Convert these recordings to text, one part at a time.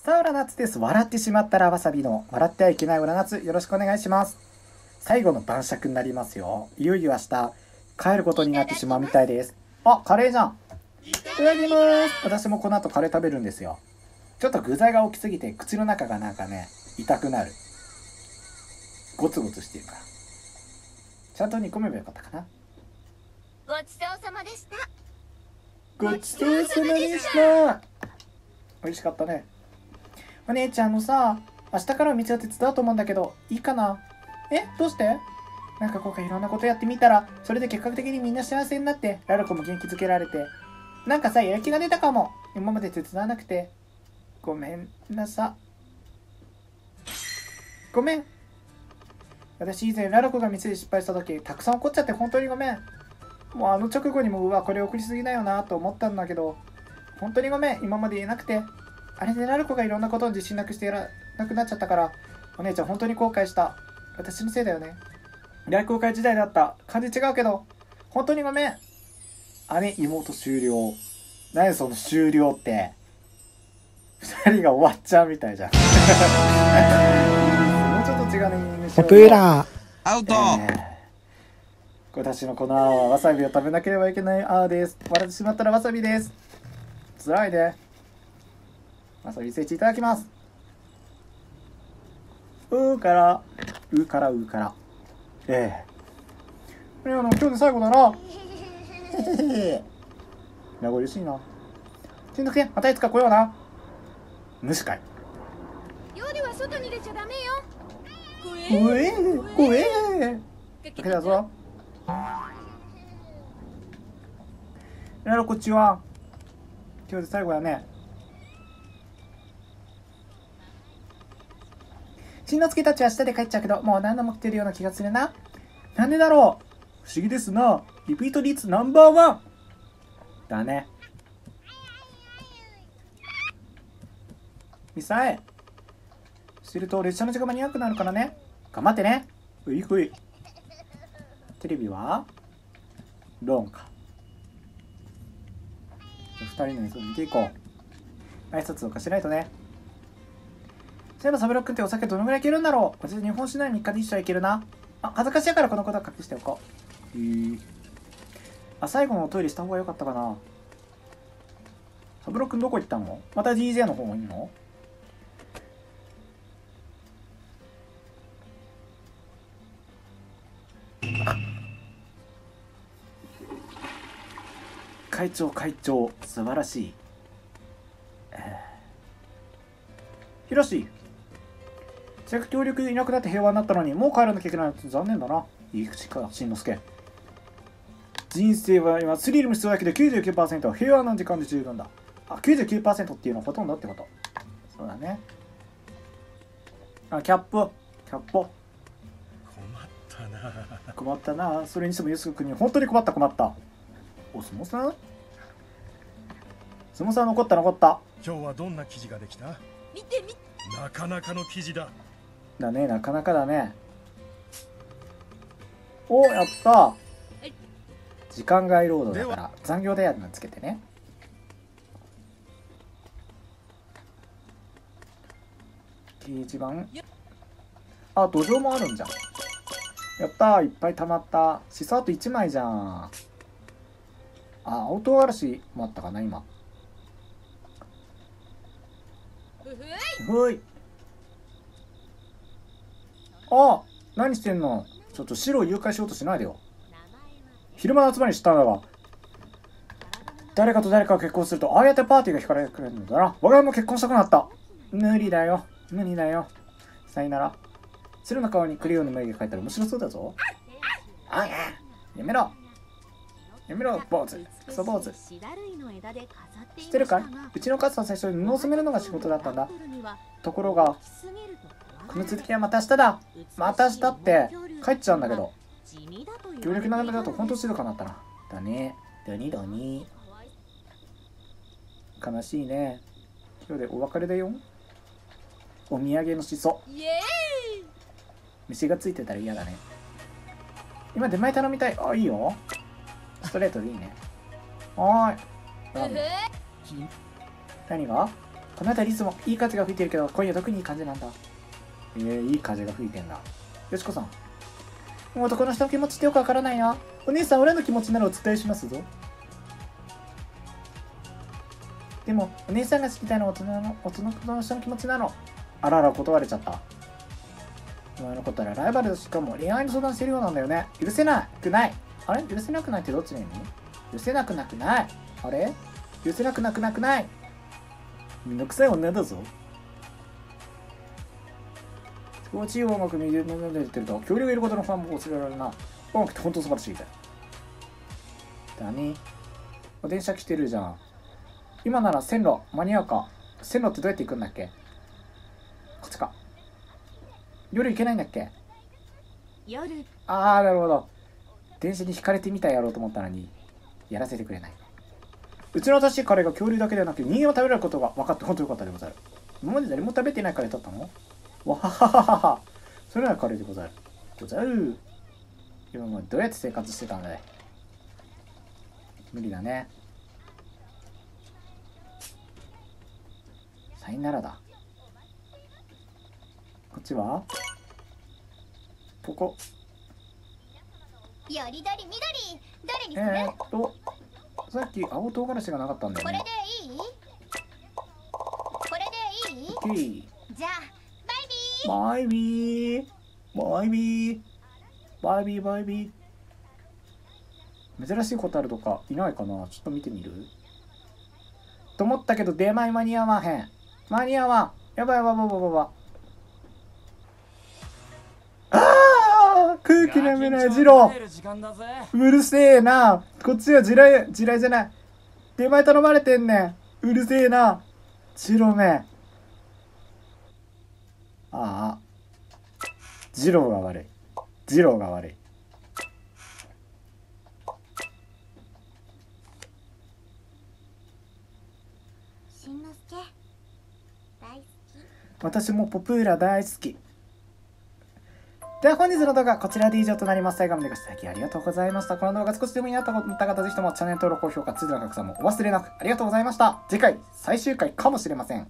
さあ、裏夏です。笑ってしまったらわさびの笑ってはいけない裏夏、よろしくお願いします。最後の晩酌になりますよ。いよいよ明日帰ることになってしまうみたいです。あ、カレーじゃん。いただきます。私もこの後カレー食べるんですよ。ちょっと具材が大きすぎて口の中がなんかね、痛くなる。ゴツゴツしてるから。ちゃんと煮込めばよかったかな。 ごちそうさまでした。 ごちそうさまでした。美味しかったね。お姉ちゃんのさ、明日からお店を手伝おうと思うんだけど、いいかな？どうして？なんか今回いろんなことやってみたら、それで結果的にみんな幸せになって、ラルコも元気づけられて、なんかさ、やる気が出たかも。今まで手伝わなくて。ごめんなさ。ごめん。私以前ラルコが店で失敗した時、たくさん怒っちゃって本当にごめん。もうあの直後にも、うわ、これ送りすぎだよなと思ったんだけど、本当にごめん。今まで言えなくて。あれでラルコがいろんなことを自信なくしてやらなくなっちゃったから、お姉ちゃん本当に後悔した。私のせいだよね。大航海時代だった。感じ違うけど、本当にごめん。姉、妹終了。何その終了って。二人が終わっちゃうみたいじゃん。もうちょっと違うね。 ポプラアウト、 私のこの青はわさびを食べなければいけない青です。笑ってしまったらわさびです。辛いね。わさび聖地いただきます。うーから。今日で最後だな。名残惜しいな。しんどくて、またいつか来ような。虫かい。 夜は外に出ちゃダメよ。 怖え。だけだぞ。ならこっちは。今日で最後だね。しんのすけたちは明日で帰っちゃうけど、もう何度も来てるような気がするな。なんでだろう。不思議ですな。リピート率ナンバーワンだね。ミサエすると列車の時間間に合わなくなるからね。頑張ってね。ういふい。テレビはローンか。二人の様子を見ていこう。挨拶をかしないとね。そういえばサブロックってお酒どのぐらいいけるんだろう。私日本酒なら3日で一緒はいけるな。あ、恥ずかしいからこのことは隠しておこう。最後のおトイレした方が良かったかな。サブロックどこ行ったの？また DJ の方もいいの？会長素晴らしい。ヒロシ、せっかく協力いなくなって平和になったのにもう帰らなきゃいけないって残念だな。いい口か、しんのすけ。人生は今スリルも必要だけど 99% は平和な時間で十分だ。あ、99% っていうのはほとんどってこと。そうだね。あ、キャッポ。困ったな。それにしてもユス君に本当に困った。お、相撲さん残った。 今日はどんな記事ができた？ 見て。 なかなかの記事だ。 だね、なかなかだね。お、やった。時間外労働だから残業代やるのつけてね。掲示板。あ、土壌もあるんじゃん。やったー、いっぱい溜まった。シソあと1枚じゃん。あ、青唐辛子もあったかな今。ふい。あ、何してんの？ちょっと白を誘拐しようとしないでよ。昼間の集まりしたんだが、誰かと誰かが結婚するとああやってパーティーが開かれるのだな。我が家も結婚したくなった。無理だよ。さよなら。鶴の顔にクレヨンの眉毛描いたら面白そうだぞ。あや、やめろ坊主、クソ坊主。知ってるかい？うちの母さん最初に布を染めるのが仕事だったんだ。ところがこの続きはまた明日だ。また明日って帰っちゃうんだけど、協力なめだと本当静かになったな。だね。だに悲しいね。今日でお別れだよ。お土産のしそ。虫がついてたら嫌だね。今出前頼みたい。あ、いいよ。ストレートでいいね。はーい。何が？ この辺りいつもいい風が吹いてるけど、今夜特にいい感じなんだ。いい風が吹いてんだ。よしこさん。男の人の気持ちってよくわからないな。お姉さん、俺の気持ちならお伝えしますぞ。でも、お姉さんが知りたいのは大人の人の気持ちなの。あらら、断れちゃった。お前のことはライバルしかも恋愛の相談してるようなんだよね。許せなくない。あれ、許せなくないってどっちの意味？許せなくなくない。あれ、許せなくなくなくない。めんどくさい女だぞ。心地いい音楽に出てると、恐竜がいることのファンも忘れられるな。音楽って本当素晴らしいぜ。だね。電車来てるじゃん。今なら線路間に合うか。線路ってどうやって行くんだっけ？こっちか。夜行けないんだっけ？ 夜。 ああ、なるほど。電車に引かれてみたやろうと思ったのに、やらせてくれない。うちの新しいカレーが恐竜だけではなく人間を食べられることが分かって本当によかったでござる。今まで誰も食べてないカレーだったの？わはははは。それならカレーでござる。ござる。今までどうやって生活してたんだい？無理だね。さよならだ。こっちはここ。 よりどりみどり、どれにする？ さっき青唐辛子がなかったんだよね。 これでいい？これでいい？ オッケー。 じゃあバイビー。 バイビー。バイビー。バイビー。バイビー。珍しいホタルとかいないかな。ちょっと見てみると思ったけど出前間に合わへん。間に合わん。やばいやばいやばいやばい。ああ、空気読めないジロー。うるせえな。こっちは地雷じゃない。出前頼まれてんねん。うるせえな。ジローめ。ああ。ジローが悪い。ジローが悪い。 しんのすけ大好き。 私もポプーラ大好き。では本日の動画はこちらで以上となります。最後までご視聴ありがとうございました。この動画少しでもいいなと思った方、ぜひともチャンネル登録、高評価、通知の拡散もお忘れなく。ありがとうございました。次回最終回かもしれません。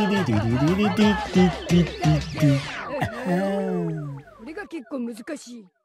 これが結構難しい。